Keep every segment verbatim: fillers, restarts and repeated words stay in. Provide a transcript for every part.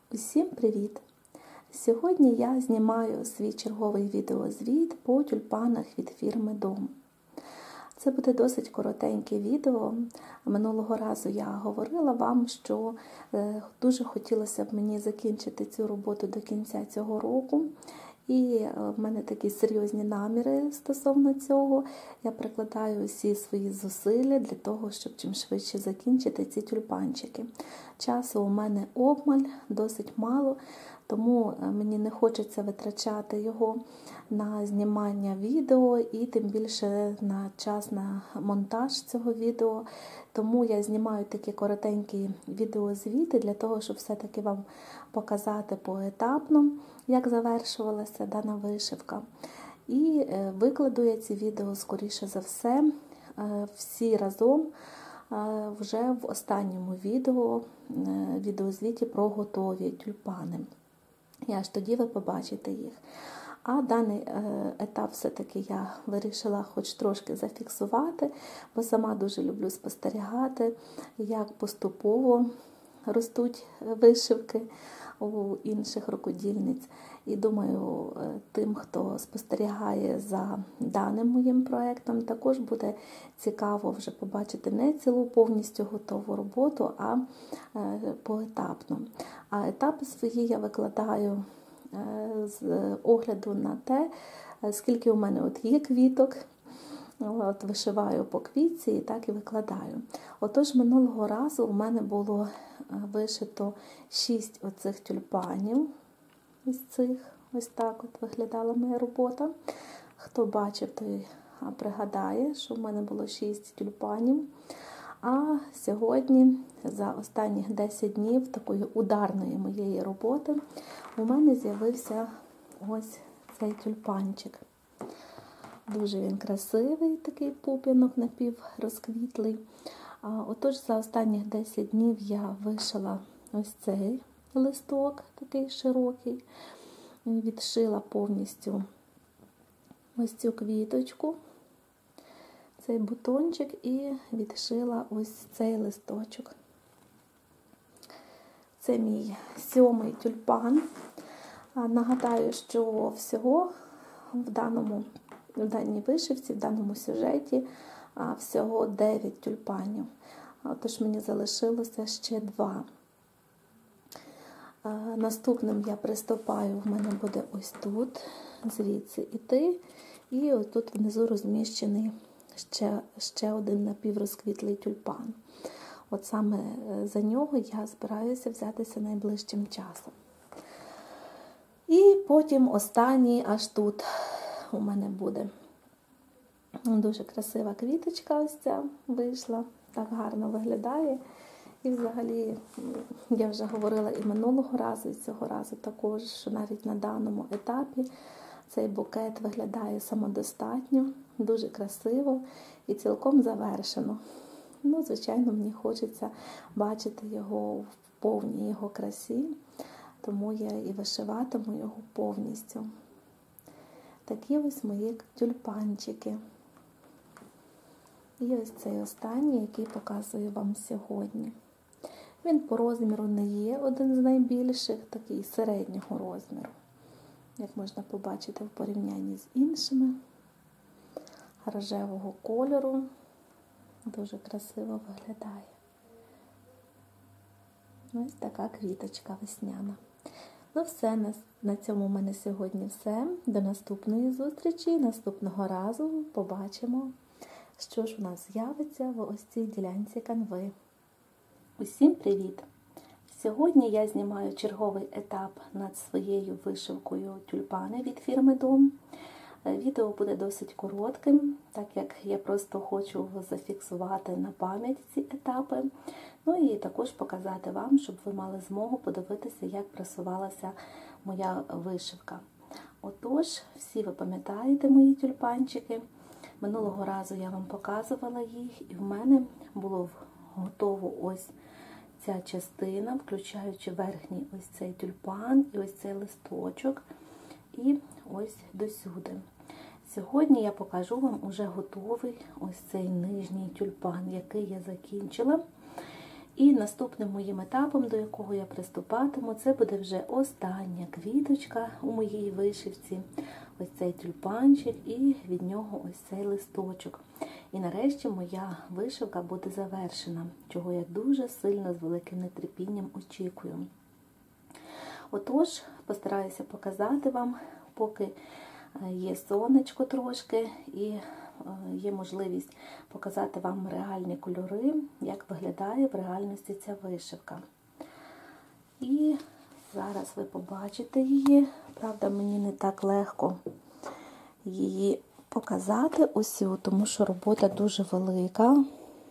Усім привіт! Сьогодні я знімаю свій черговий відеозвіт по тюльпанах від фірми Дом. Це буде досить коротеньке відео. Минулого разу я говорила вам, що дуже хотілося б мені закінчити цю роботу до кінця цього року. І в мене такі серйозні наміри стосовно цього. Я прикладаю всі свої зусилля для того, щоб чим швидше закінчити ці тюльпанчики. Часу у мене обмаль, досить мало, тому мені не хочеться витрачати його на знімання відео і тим більше на час на монтаж цього відео. Тому я знімаю такі коротенькі відеозвіти для того, щоб все-таки вам показати поетапно, як завершувалася дана вишивка. І викладу я ці відео, скоріше за все, всі разом вже в останньому відео, відеозвіті про готові тюльпани. І аж тоді ви побачите їх. А даний етап все-таки я вирішила хоч трошки зафіксувати, бо сама дуже люблю спостерігати, як поступово ростуть вишивки у інших рукодільниць. І думаю, тим, хто спостерігає за даним моїм проєктом, також буде цікаво вже побачити не цілу повністю готову роботу, а поетапно. А етапи свої я викладаю з огляду на те, скільки у мене от є квіток, от вишиваю по квітці і так і викладаю. Отож, минулого разу у мене було вишито шість оцих тюльпанів. Ось цих, ось так от виглядала моя робота. Хто бачив, той пригадає, що в мене було шість тюльпанів. А сьогодні, за останні десять днів такої ударної моєї роботи, у мене з'явився ось цей тюльпанчик. Дуже він красивий, такий пуп'янок напіврозквітлий. Отож, за останні десять днів я вишила ось цей листок, такий широкий. Відшила повністю ось цю квіточку, цей бутончик, і відшила ось цей листочок. Це мій сьомий тюльпан. Нагадаю, що всього в даному, в даній вишивці, в даному сюжеті всього дев'ять тюльпанів. Тож мені залишилося ще два. Наступним я приступаю, в мене буде ось тут, звідси іти, і ось тут внизу розміщений ще, ще один напіврозквітлий тюльпан. От саме за нього я збираюся взятися найближчим часом. І потім останній аж тут у мене буде. Дуже красива квіточка ось ця вийшла, так гарно виглядає. І взагалі, я вже говорила і минулого разу, і цього разу також, що навіть на даному етапі цей букет виглядає самодостатньо, дуже красиво і цілком завершено. Ну, звичайно, мені хочеться бачити його в повній його красі, тому я і вишиватиму його повністю. Такі ось мої тюльпанчики. І ось цей останній, який показую вам сьогодні. Він по розміру не є один з найбільших, такий середнього розміру, як можна побачити в порівнянні з іншими. Рожевого кольору, дуже красиво виглядає. Ось така квіточка весняна. Ну все, на цьому в мене сьогодні все. До наступної зустрічі, наступного разу побачимо, що ж у нас з'явиться в ось цій ділянці канви. Усім привіт! Сьогодні я знімаю черговий етап над своєю вишивкою тюльпани від фірми Дом. Відео буде досить коротким, так як я просто хочу зафіксувати на пам'ять ці етапи. Ну і також показати вам, щоб ви мали змогу подивитися, як просувалася моя вишивка. Отож, всі ви пам'ятаєте мої тюльпанчики. Минулого разу я вам показувала їх, і в мене було готово ось ця частина, включаючи верхній ось цей тюльпан і ось цей листочок, і ось досюди. Сьогодні я покажу вам уже готовий ось цей нижній тюльпан, який я закінчила. І наступним моїм етапом, до якого я приступатиму, це буде вже остання квіточка у моїй вишивці. Ось цей тюльпанчик і від нього ось цей листочок. І нарешті моя вишивка буде завершена, чого я дуже сильно з великим нетерпінням очікую. Отож, постараюся показати вам, поки є сонечко трошки і є можливість показати вам реальні кольори, як виглядає в реальності ця вишивка. І зараз ви побачите її. Правда, мені не так легко її показати усю, тому що робота дуже велика.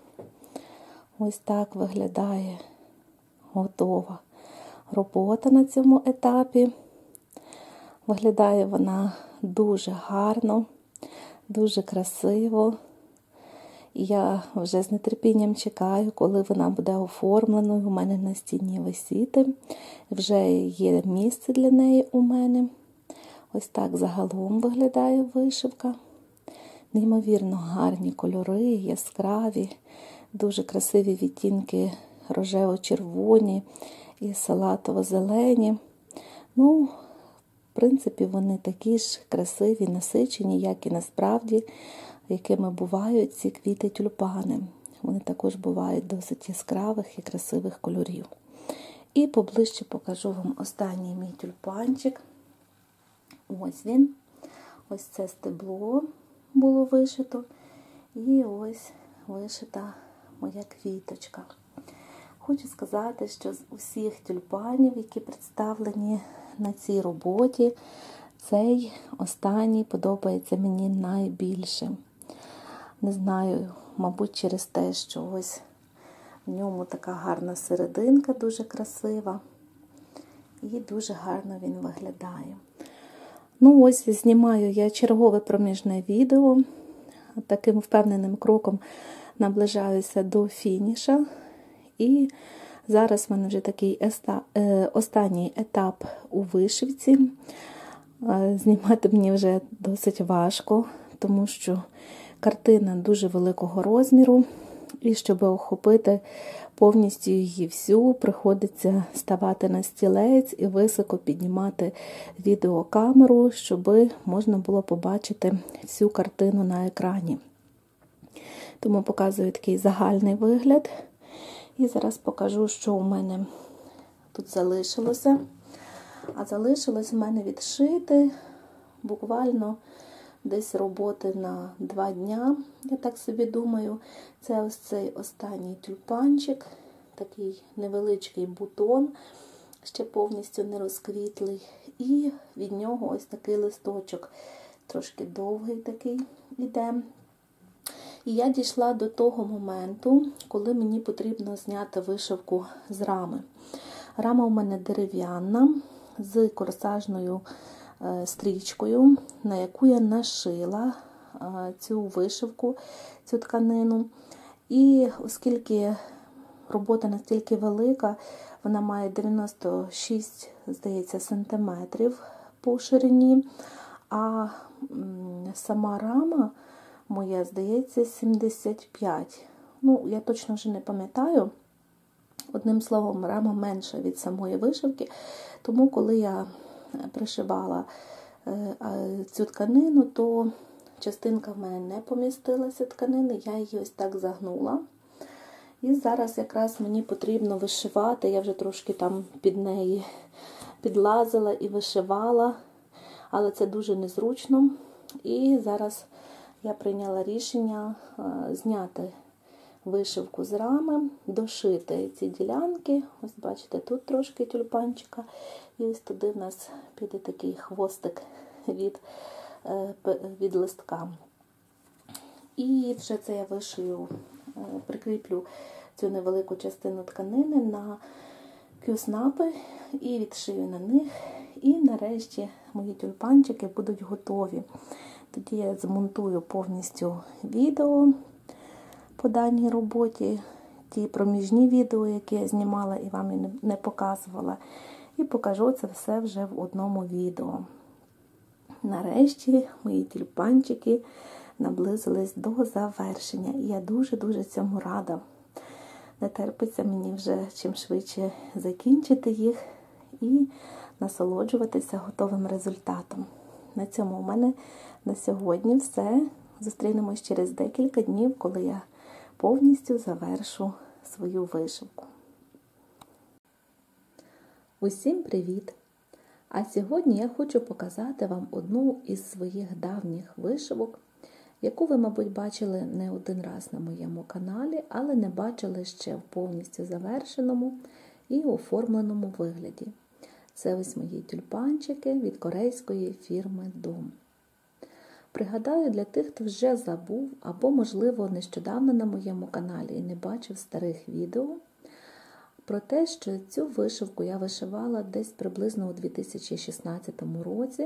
Ось так виглядає готова робота на цьому етапі. Виглядає вона дуже гарно, дуже красиво. Я вже з нетерпінням чекаю, коли вона буде оформленою у мене на стіні висіти. Вже є місце для неї у мене. Ось так загалом виглядає вишивка. Неймовірно гарні кольори, яскраві, дуже красиві відтінки рожево-червоні і салатово-зелені. Ну, в принципі, вони такі ж красиві, насичені, як і насправді, якими бувають ці квіти-тюльпани. Вони також бувають досить яскравих і красивих кольорів. І поближче покажу вам останній мій тюльпанчик. Ось він. Ось це стебло було вишито. І ось вишита моя квіточка. Хочу сказати, що з усіх тюльпанів, які представлені на цій роботі, цей останній подобається мені найбільше. Не знаю, мабуть, через те, що ось в ньому така гарна серединка, дуже красива. І дуже гарно він виглядає. Ну ось, знімаю я чергове проміжне відео. Таким впевненим кроком наближаюся до фініша. І зараз в мене вже такий еста, е, останній етап у вишивці. Е, знімати мені вже досить важко, тому що картина дуже великого розміру. І щоб охопити повністю її всю, приходиться ставати на стілець і високо піднімати відеокамеру, щоб можна було побачити всю картину на екрані. Тому показую такий загальний вигляд. І зараз покажу, що у мене тут залишилося. А залишилось в мене відшити буквально десь роботи на два дня, я так собі думаю. Це ось цей останній тюльпанчик, такий невеличкий бутон, ще повністю не розквітлий. І від нього ось такий листочок, трошки довгий такий іде. І я дійшла до того моменту, коли мені потрібно зняти вишивку з рами. Рама у мене дерев'яна, з корсажною стрічкою, на яку я нашила цю вишивку, цю тканину. І оскільки робота настільки велика, вона має дев'яносто шість, здається, сантиметрів по ширині, а сама рама моя, здається, сімдесят п'ять. Ну, я точно вже не пам'ятаю. Одним словом, рама менша від самої вишивки, тому коли я пришивала цю тканину, то частинка в мене не помістилася тканини, я її ось так загнула. І зараз якраз мені потрібно вишивати, я вже трошки там під неї підлазила і вишивала, але це дуже незручно. І зараз я прийняла рішення зняти вишивку з рами, дошити ці ділянки. Ось бачите, тут трошки тюльпанчика, і ось туди в нас піде такий хвостик від, від листка. І вже це я вишию, прикріплю цю невелику частину тканини на кюснапи і відшию на них. І нарешті мої тюльпанчики будуть готові. Тоді я змонтую повністю відео по даній роботі, ті проміжні відео, які я знімала і вам не показувала, і покажу це все вже в одному відео. Нарешті мої тюльпанчики наблизились до завершення, і я дуже-дуже цьому рада. Не терпиться мені вже чим швидше закінчити їх і насолоджуватися готовим результатом. На цьому у мене на сьогодні все. Зустрінемось через декілька днів, коли я повністю завершу свою вишивку. Усім привіт! А сьогодні я хочу показати вам одну із своїх давніх вишивок, яку ви, мабуть, бачили не один раз на моєму каналі, але не бачили ще в повністю завершеному і оформленому вигляді. Це ось мої тюльпанчики від корейської фірми Дом. Пригадаю для тих, хто вже забув, або, можливо, нещодавно на моєму каналі і не бачив старих відео, про те, що цю вишивку я вишивала десь приблизно у дві тисячі шістнадцятому році.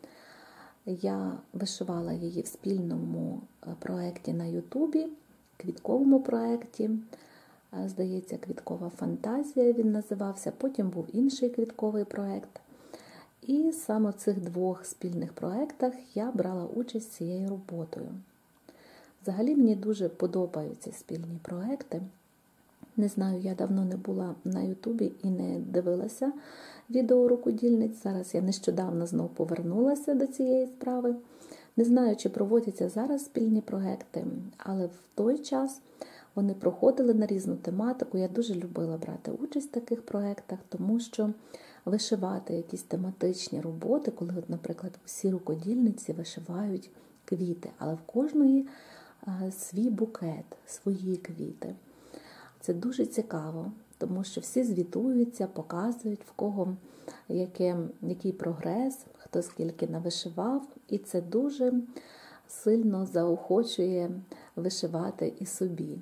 Я вишивала її в спільному проєкті на Ютубі, квітковому проєкті. Здається, «Квіткова фантазія» він називався, потім був інший квітковий проєкт. І саме в цих двох спільних проєктах я брала участь цією роботою. Взагалі мені дуже подобаються спільні проєкти. Не знаю, я давно не була на Ютубі і не дивилася відео рукодільниць. Зараз я нещодавно знову повернулася до цієї справи. Не знаю, чи проводяться зараз спільні проєкти, але в той час вони проходили на різну тематику. Я дуже любила брати участь в таких проєктах, тому що вишивати якісь тематичні роботи, коли, от, наприклад, всі рукодільниці вишивають квіти, але в кожної свій букет, свої квіти. Це дуже цікаво, тому що всі звітуються, показують, в кого яке, який прогрес, хто скільки навишивав, і це дуже сильно заохочує вишивати і собі.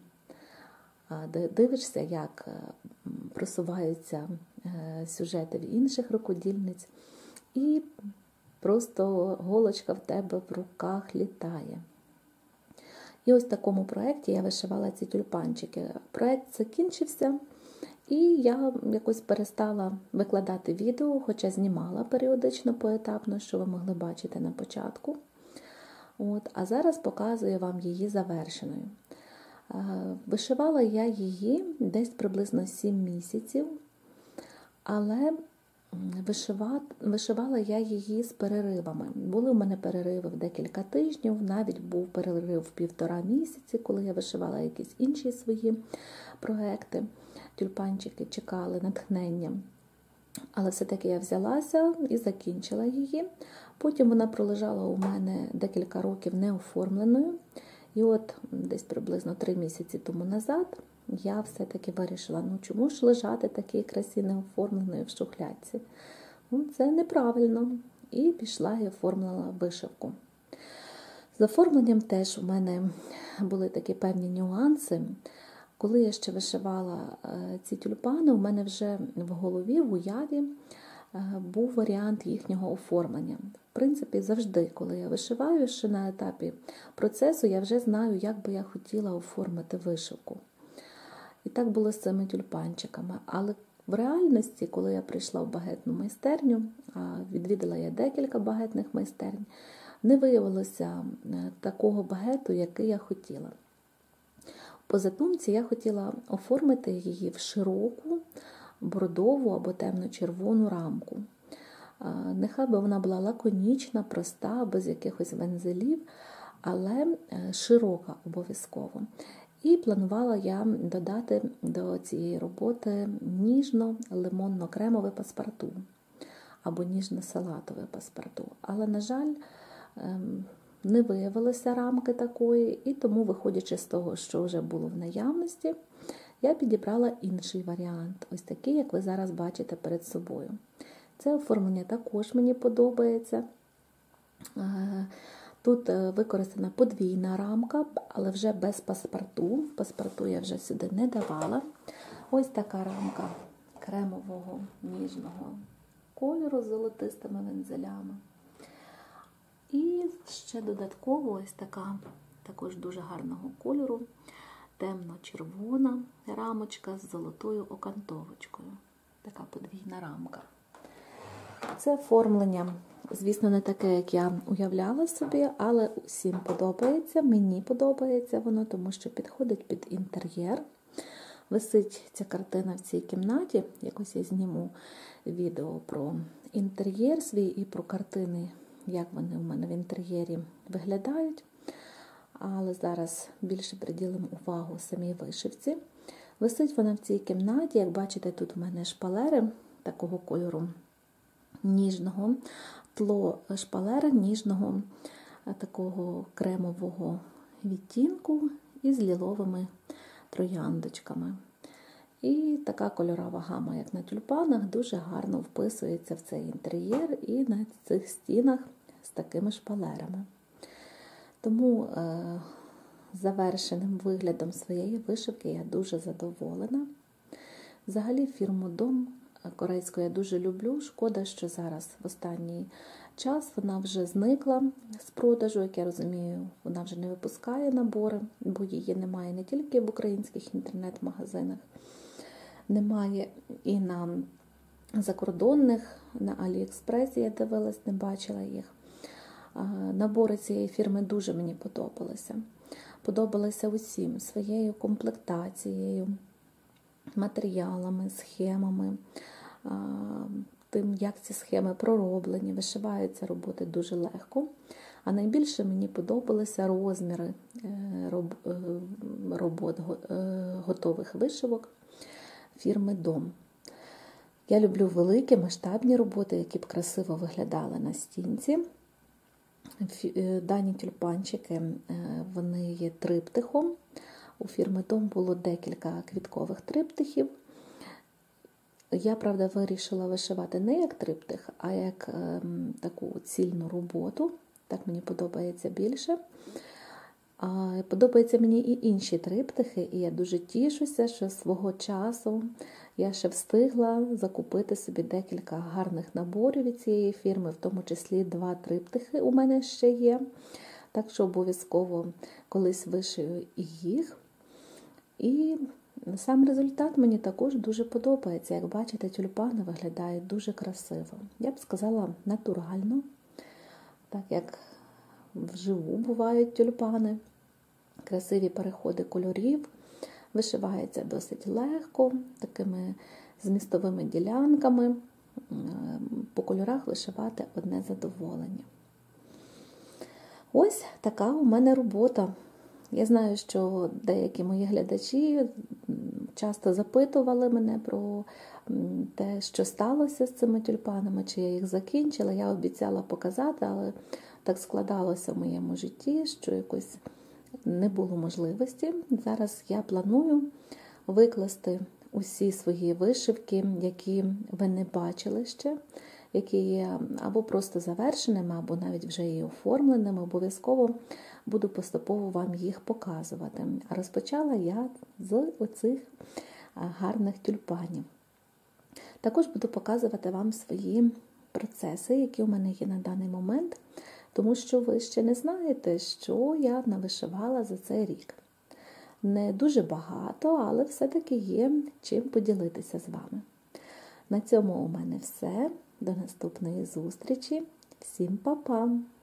Дивишся, як просуваються сюжети в інших рукодільниць, і просто голочка в тебе в руках літає. І ось в такому проєкті я вишивала ці тюльпанчики. Проєкт закінчився, і я якось перестала викладати відео, хоча знімала періодично поетапно, що ви могли бачити на початку. От, а зараз показую вам її завершеною. Вишивала я її десь приблизно сім місяців, але вишивала я її з переривами. Були в мене перериви в декілька тижнів, навіть був перерив в півтора місяці, коли я вишивала якісь інші свої проекти. Тюльпанчики чекали натхнення. Але все-таки я взялася і закінчила її. Потім вона пролежала у мене декілька років неоформленою. І от десь приблизно три місяці тому назад я все-таки вирішила, ну чому ж лежати такій красі неоформленої в шухлядці? Ну, це неправильно. І пішла і оформила вишивку. З оформленням теж у мене були такі певні нюанси. Коли я ще вишивала ці тюльпани, у мене вже в голові, в уяві був варіант їхнього оформлення. В принципі, завжди, коли я вишиваю, ще на етапі процесу, я вже знаю, як би я хотіла оформити вишивку. І так було з цими тюльпанчиками. Але в реальності, коли я прийшла в багетну майстерню, а відвідала я декілька багетних майстерень, не виявилося такого багету, який я хотіла. По задумці я хотіла оформити її в широку, бордову або темно-червону рамку. Нехай би вона була лаконічна, проста, без якихось вензелів, але широка обов'язково. І планувала я додати до цієї роботи ніжно-лимонно-кремове паспорту або ніжно-салатове паспорту. Але, на жаль, не виявилося рамки такої, і тому, виходячи з того, що вже було в наявності, я підібрала інший варіант, ось такий, як ви зараз бачите перед собою. Це оформлення також мені подобається. Тут використана подвійна рамка, але вже без паспорту. Паспорту я вже сюди не давала. Ось така рамка кремового ніжного кольору з золотистими вензелями. І ще додатково ось така, також дуже гарного кольору, темно-червона рамочка з золотою окантовочкою. Така подвійна рамка. Це оформлення, звісно, не таке, як я уявляла собі, але усім подобається. Мені подобається воно, тому що підходить під інтер'єр. Висить ця картина в цій кімнаті, якось я зніму відео про інтер'єр свій і про картини, як вони у мене в інтер'єрі виглядають. Але зараз більше приділимо увагу самій вишивці. Висить вона в цій кімнаті, як бачите, тут у мене шпалери такого кольору ніжного, тло шпалери ніжного, такого кремового відтінку із ліловими трояндочками. І така кольорова гама, як на тюльпанах, дуже гарно вписується в цей інтер'єр і на цих стінах з такими шпалерами. Тому е, завершеним виглядом своєї вишивки я дуже задоволена. Взагалі фірму Дом корейську я дуже люблю. Шкода, що зараз в останній час вона вже зникла з продажу, як я розумію, вона вже не випускає набори, бо її немає не тільки в українських інтернет-магазинах, немає і на закордонних, на Аліекспресі я дивилась, не бачила їх. Набори цієї фірми дуже мені подобалися. Подобалися усім своєю комплектацією, матеріалами, схемами, тим, як ці схеми пророблені, вишиваються роботи дуже легко. А найбільше мені подобалися розміри робот готових вишивок фірми Дом. Я люблю великі масштабні роботи, які б красиво виглядали на стінці. Дані тюльпанчики, вони є триптихом. У фірми Дом було декілька квіткових триптихів. Я, правда, вирішила вишивати не як триптих, а як е, таку цільну роботу. Так мені подобається більше. А, подобаються мені і інші триптихи, і я дуже тішуся, що свого часу я ще встигла закупити собі декілька гарних наборів від цієї фірми, в тому числі два триптихи у мене ще є. Так що обов'язково колись вишию і їх. І сам результат мені також дуже подобається. Як бачите, тюльпани виглядають дуже красиво. Я б сказала, натурально, так як вживу бувають тюльпани. Красиві переходи кольорів, вишивається досить легко, такими змістовими ділянками. По кольорах вишивати одне задоволення. Ось така у мене робота. Я знаю, що деякі мої глядачі часто запитували мене про те, що сталося з цими тюльпанами, чи я їх закінчила. Я обіцяла показати, але так складалося в моєму житті, що якось не було можливості. Зараз я планую викласти усі свої вишивки, які ви не бачили ще, які є або просто завершеними, або навіть вже і оформленими. Обов'язково буду поступово вам їх показувати. А розпочала я з оцих гарних тюльпанів. Також буду показувати вам свої процеси, які у мене є на даний момент, тому що ви ще не знаєте, що я навишивала за цей рік. Не дуже багато, але все-таки є чим поділитися з вами. На цьому у мене все. До наступної зустрічі. Всім па-па!